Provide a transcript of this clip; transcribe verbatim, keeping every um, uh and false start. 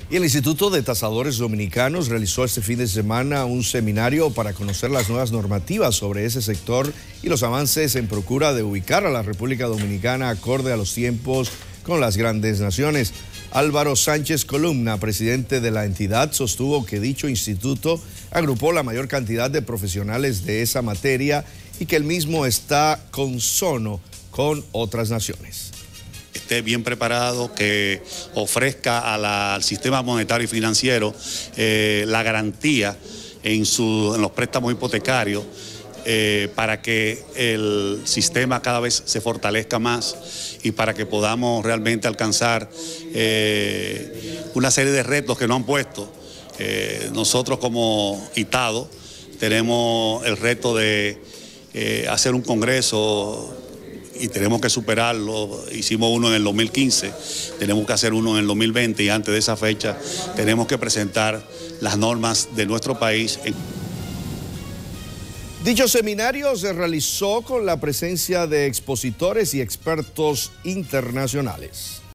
Y el Instituto de Tasadores Dominicanos realizó este fin de semana un seminario para conocer las nuevas normativas sobre ese sector y los avances en procura de ubicar a la República Dominicana acorde a los tiempos con las grandes naciones. Álvaro Sánchez Columna, presidente de la entidad, sostuvo que dicho instituto agrupó la mayor cantidad de profesionales de esa materia y que el mismo está consono con otras naciones. Esté bien preparado, que ofrezca a la, al sistema monetario y financiero eh, la garantía en, su, en los préstamos hipotecarios eh, para que el sistema cada vez se fortalezca más y para que podamos realmente alcanzar eh, una serie de retos que nos han puesto. Eh, nosotros como ITADO tenemos el reto de eh, hacer un congreso y tenemos que superarlo. Hicimos uno en el dos mil quince, tenemos que hacer uno en el dos mil veinte y antes de esa fecha tenemos que presentar las normas de nuestro país. Dicho seminario se realizó con la presencia de expositores y expertos internacionales.